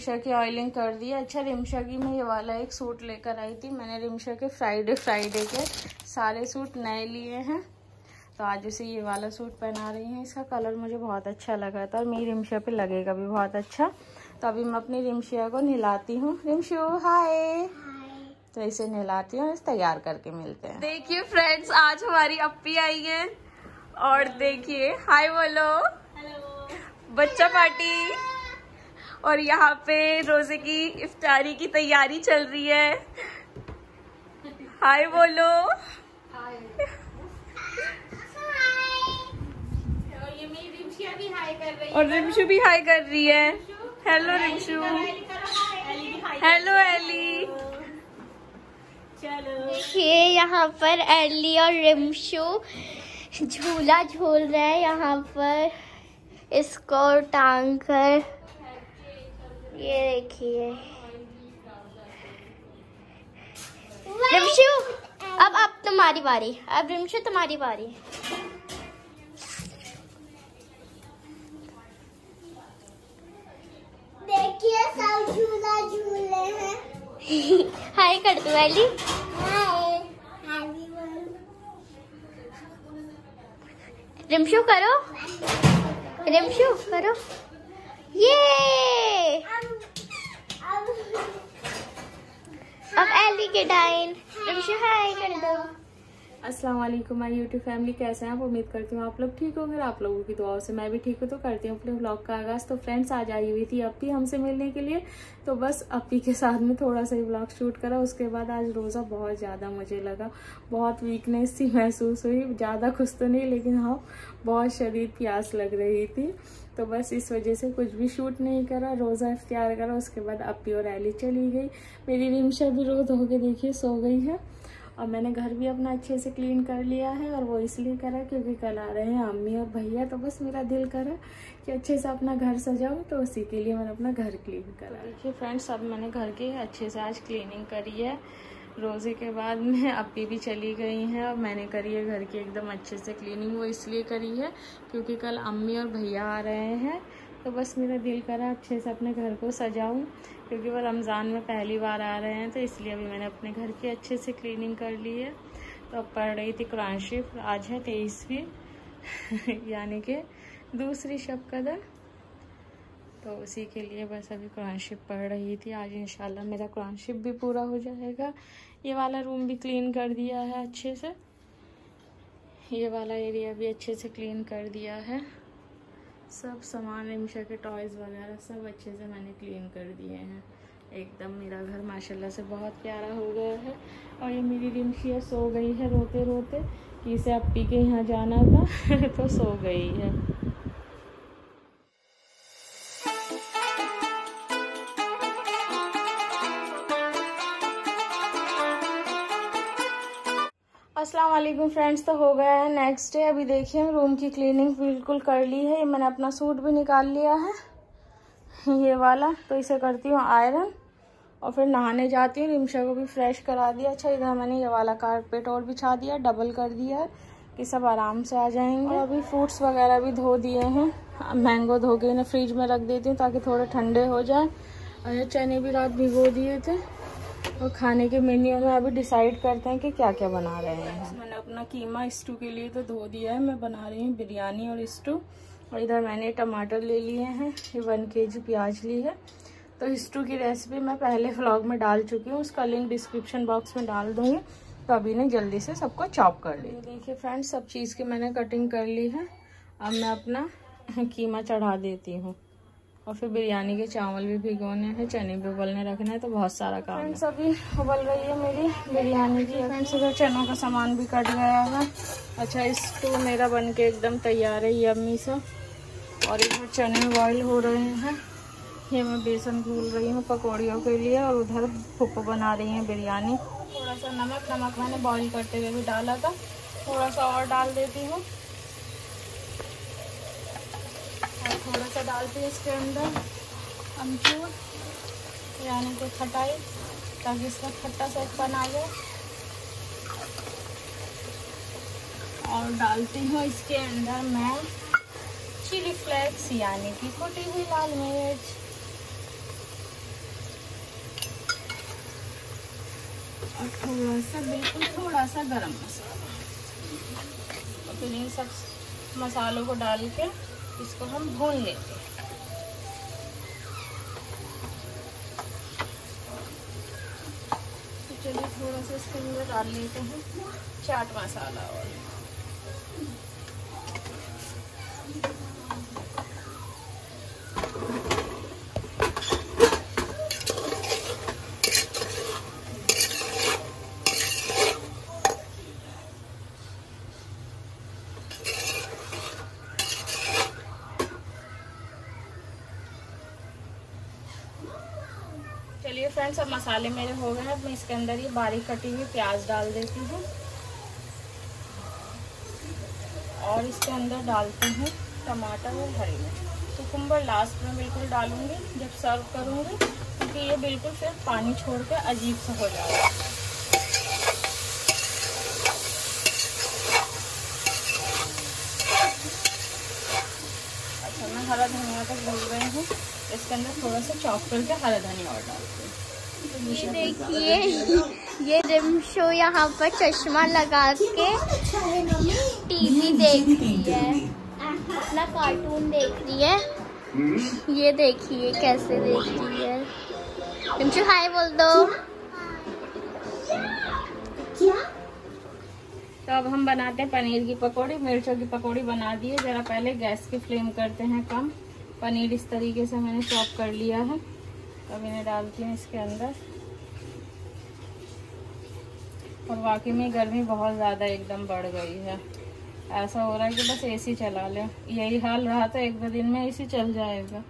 रिमशा की ऑयलिंग कर दी। अच्छा, रिमशा की मैं ये वाला एक सूट लेकर आई थी। मैंने रिमशा के फ्राइडे के सारे सूट नए लिए हैं, तो आज उसे ये वाला सूट पहना रही हैं। इसका कलर मुझे बहुत अच्छा लगा था और मेरी रिमशा पे लगेगा भी बहुत अच्छा। तो अभी मैं अपनी रिमशिया को नहलाती हूँ। रिमशू हाय। तो इसे नहलाती हूँ, इसे तैयार करके मिलते हैं। देखिए फ्रेंड्स, आज हमारी अप्पी आई है और देखिए, हाय बोलो। हेलो। बच्चा पार्टी। और यहाँ पे रोजे की इफ्तारी की तैयारी चल रही है। हाय बोलो। हाय। और ये मेरी रिमशिया भी हाय कर रही है और रिमशू भी हाय कर रही है। हेलो रिमशू। Hello Ellie. चलो देखिए यहाँ पर एली और रिमशू झूला झूल रहे हैं। यहाँ पर इसको टांग कर, ये देखिए। रिमशू अब तुम्हारी बारी। अब रिमशू तुम्हारी बारी। देखिए सब झूला झूल रहे हैं। हाय कर दो एली। हाय। रिमशू करो। रिमशू करो। ये अब एली के टाइम। रिमशू हाय कर दो। अस्सलाम वालेकुम माय यूट्यूब फैमिली, कैसे हैं आप? उम्मीद करती हूँ आप लोग ठीक होंगे। आप लोगों की दुआओं से मैं भी ठीक हूँ। तो करती हूँ अपने व्लॉग का आगाज़। तो फ्रेंड्स, आज आई हुई थी अप्पी हमसे मिलने के लिए, तो बस अप्पी के साथ में थोड़ा सा ही व्लॉग शूट करा। उसके बाद आज रोज़ा बहुत ज़्यादा मुझे लगा, बहुत वीकनेस सी महसूस हुई। ज़्यादा कुछ तो नहीं, लेकिन हाँ बहुत शदीद प्यास लग रही थी। तो बस इस वजह से कुछ भी शूट नहीं करा, रोज़ा इफ्तियार करा। उसके बाद अप्पी और एली चली गई। मेरी रिमशा भी रो धो के देखिए सो गई है। और मैंने घर भी अपना अच्छे से क्लीन कर लिया है, और वो इसलिए करा क्योंकि कल आ रहे हैं अम्मी और भैया। तो बस मेरा दिल करा कि अच्छे से अपना घर सजाऊं, तो उसी के लिए मैंने अपना घर क्लीन करा। देखिए फ्रेंड्स, अब मैंने घर के अच्छे से आज क्लीनिंग करी है। रोज़े के बाद में अप्पी भी चली गई हैं और मैंने करी है घर की एकदम अच्छे से क्लीनिंग। वो इसलिए करी है क्योंकि कल अम्मी और भैया आ रहे हैं। तो बस मेरा दिल करा अच्छे से अपने घर को सजाऊं, क्योंकि वो रमज़ान में पहली बार आ रहे हैं। तो इसलिए अभी मैंने अपने घर की अच्छे से क्लीनिंग कर ली है। तो अब पढ़ रही थी कुरान शरीफ। आज है 23वीं यानी कि दूसरी शब कदर। तो उसी के लिए बस अभी कुरान शरीफ पढ़ रही थी। आज इंशाल्लाह मेरा कुरान शरीफ भी पूरा हो जाएगा। ये वाला रूम भी क्लीन कर दिया है अच्छे से। ये वाला एरिया भी अच्छे से क्लीन कर दिया है। सब सामान रिमशा के टॉयज़ वगैरह सब अच्छे से मैंने क्लीन कर दिए हैं। एकदम मेरा घर माशाल्लाह से बहुत प्यारा हो गया है। और ये मेरी रिमशिया सो गई है रोते रोते कि इसे अप्पी के यहाँ जाना था तो सो गई है। अस्सलाम वालेकुम फ्रेंड्स, तो हो गया है नेक्स्ट डे। अभी देखिए रूम की क्लीनिंग बिल्कुल कर ली है। मैंने अपना सूट भी निकाल लिया है, ये वाला। तो इसे करती हूँ आयरन और फिर नहाने जाती हूँ। रिमशा को भी फ्रेश करा दिया। अच्छा, इधर मैंने ये वाला कारपेट और बिछा दिया, डबल कर दिया है कि सब आराम से आ जाएंगे। और अभी फ्रूट्स वगैरह भी धो दिए हैं। मैंगो धो के इन्हें फ्रिज में रख देती हूँ ताकि थोड़े ठंडे हो जाए। और चने भी रात भिगो दिए थे। और खाने के मेन्यू में अभी डिसाइड करते हैं कि क्या क्या बना रहे हैं। मैंने अपना कीमा स्टू के लिए तो धो दिया है। मैं बना रही हूँ बिरयानी और स्टू। और इधर मैंने टमाटर ले लिए हैं, ये 1 kg प्याज ली है। तो स्टू की रेसिपी मैं पहले व्लॉग में डाल चुकी हूँ, उसका लिंक डिस्क्रिप्शन बॉक्स में डाल दूँगी। तो अभी नहीं जल्दी से सबको चॉप कर ली। देखिए फ्रेंड्स, सब चीज़ की मैंने कटिंग कर ली है। अब मैं अपना कीमा चढ़ा देती हूँ। और फिर बिरयानी के चावल भी भिगोने हैं, चने भी उबलने रखना है। तो बहुत सारा काम है। फ्रेंड्स, अभी उबल रही है मेरी बिरयानी की। फ्रेंड्स, इधर चनों का सामान भी कट गया है। अच्छा, स्टू मेरा बन के एकदम तैयार है यम्मी सा। और इधर चने बॉईल हो रहे हैं। ये मैं बेसन घूल रही हूँ पकौड़ियों के लिए। और उधर फुप्पो बना रही हैं बिरयानी। थोड़ा सा नमक मैंने बॉईल करते हुए भी डाला था, थोड़ा सा और डाल देती हूँ। और थोड़ा सा डालती हूँ इसके अंदर अमचूर, यानी कि खटाई, ताकि इसका खट्टा सेकपन आ जाए। और डालती हूँ इसके अंदर मैं चिली फ्लेक्स, यानी कि कुटी हुई लाल मिर्च। और थोड़ा सा, बिल्कुल थोड़ा सा गरम मसाला। और फिर इन सब मसालों को डाल के इसको हम भून लेंगे। तो चलिए थोड़ा सा इसके अंदर डाल लेते हैं चाट मसाला। और चलिए फ्रेंड्स, अब मसाले मेरे हो गए हैं। अब मैं इसके अंदर ये बारीक कटी हुई प्याज डाल देती हूँ और इसके अंदर डालती हूँ टमाटर और हरी मिर्च। कुकुम्बर लास्ट में बिल्कुल डालूंगी जब सर्व करूँगी, क्योंकि ये बिल्कुल फिर पानी छोड़ के अजीब सा हो जाएगा। अच्छा, मैं हरा धनिया तक भूल गई हूँ। इसके अंदर थोड़ा सा चॉप करके हरा धनिया और डालते हैं। ये देखिए, ये रिमशो यहाँ पर चश्मा लगा के टीवी देख रही है, अपना कार्टून देख रही है। ये देखिए कैसे देख रही है। रिमशो हाय बोल दो। तो अब हम बनाते हैं पनीर की पकौड़ी। मिर्चों की पकौड़ी बना दिए। जरा पहले गैस की फ्लेम करते हैं कम। पनीर इस तरीके से मैंने चॉप कर लिया है। अब इन्हें डालती हूँ इसके अंदर। और वाकई में गर्मी बहुत ज़्यादा एकदम बढ़ गई है। ऐसा हो रहा है कि बस एसी चला लें। यही हाल रहा तो एक दो दिन में एसी चल जाएगा।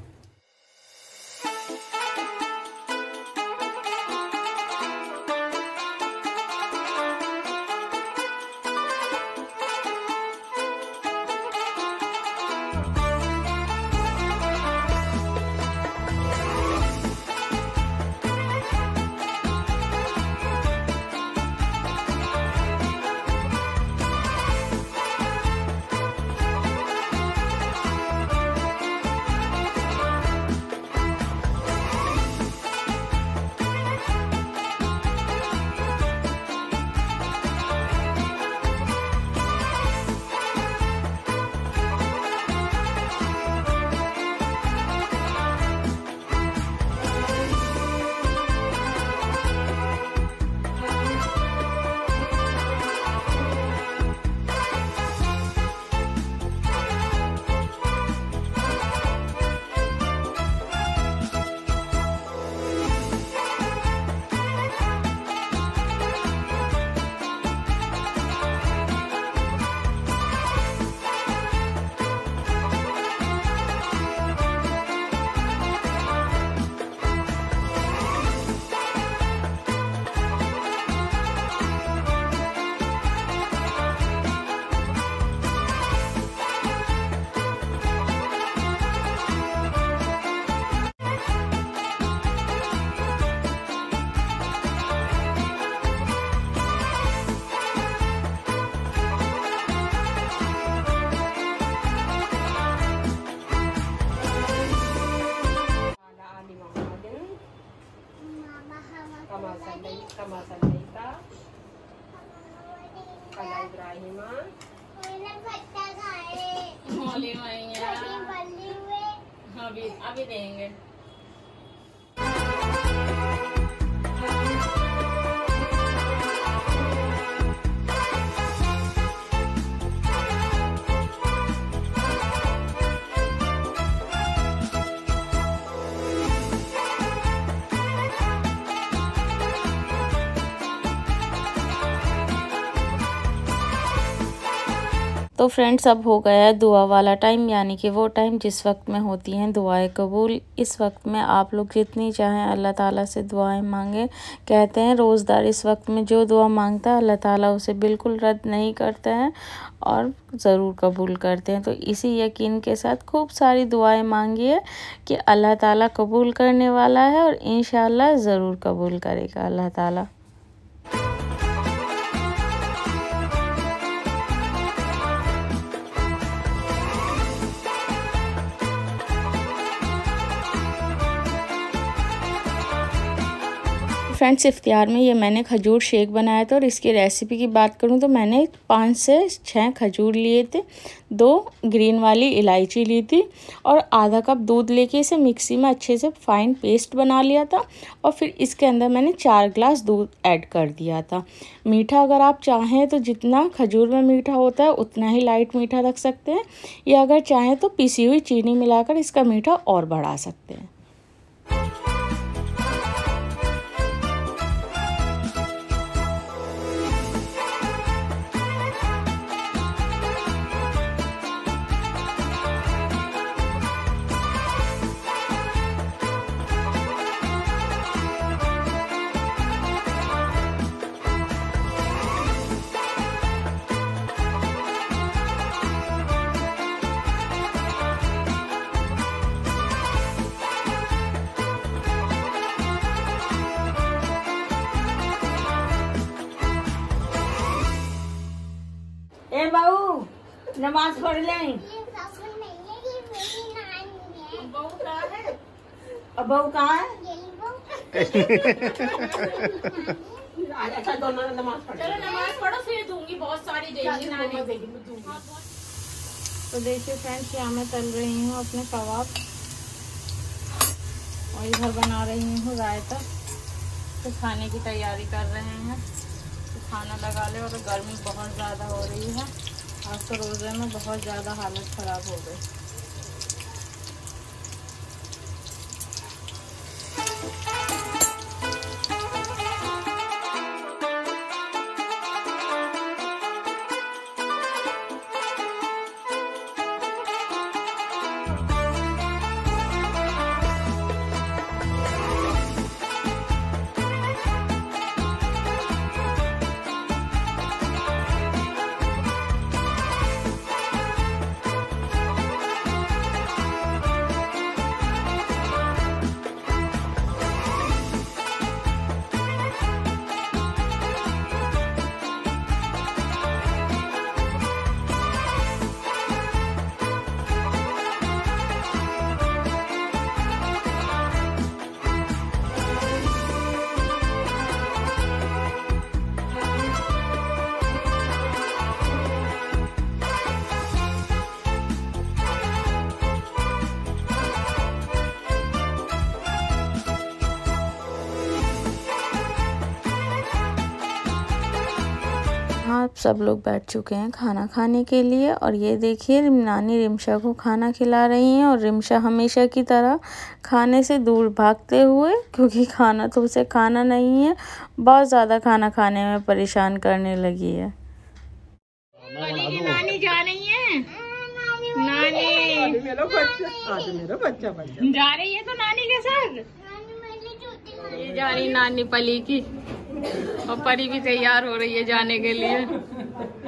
अभी देंगे। तो फ्रेंड्स, अब हो गया है दुआ वाला टाइम, यानी कि वो टाइम जिस वक्त में होती हैं दुआएं कबूल। इस वक्त में आप लोग जितनी चाहें अल्लाह ताला से दुआएं मांगें। कहते हैं रोज़दार इस वक्त में जो दुआ मांगता है अल्लाह ताला उसे बिल्कुल रद्द नहीं करते हैं और ज़रूर कबूल करते हैं। तो इसी यकीन के साथ खूब सारी दुआएं मांगिए कि अल्लाह ताला कबूल करने वाला है और इंशाअल्लाह ज़रूर कबूल करेगा अल्लाह ताला। फ्रेंड्स इफ्तियार में ये मैंने खजूर शेक बनाया था और इसकी रेसिपी की बात करूँ तो मैंने 5 से 6 खजूर लिए थे, 2 ग्रीन वाली इलायची ली थी और आधा कप दूध लेके इसे मिक्सी में अच्छे से फाइन पेस्ट बना लिया था और फिर इसके अंदर मैंने 4 ग्लास दूध ऐड कर दिया था। मीठा अगर आप चाहें तो जितना खजूर में मीठा होता है उतना ही लाइट मीठा रख सकते हैं, या अगर चाहें तो पिसी हुई चीनी मिलाकर इसका मीठा और बढ़ा सकते हैं। ए बहू नमाज पढ़ लें। अब बहू कहाँ है? अच्छा दोनों नमाज पढ़ो। चलो नमाज पढ़ो फिर दूंगी, बहुत सारी देगी नानी देगी। तो देखिए फ्रेंड्स यहाँ मैं तल रही हूँ अपने कबाब और इधर बना रही हूँ रायता। तो खाने की तैयारी कर रहे हैं, तो खाना लगा ले। और गर्मी बहुत ज़्यादा हो रही है, आज तो रोज़े में बहुत ज़्यादा हालत ख़राब हो गई। आप सब लोग बैठ चुके हैं खाना खाने के लिए और ये देखिए नानी रिमशा को खाना खिला रही हैं। और रिमशा हमेशा की तरह खाने से दूर भागते हुए, क्योंकि खाना तो उसे खाना नहीं है, बहुत ज़्यादा खाना खाने में परेशान करने लगी है। नानी जा रही है, नानी मेरा बच्चा जा रही है तो नानी के साथ ये जा रही नानी पली की, और परी भी तैयार हो रही है जाने के लिए।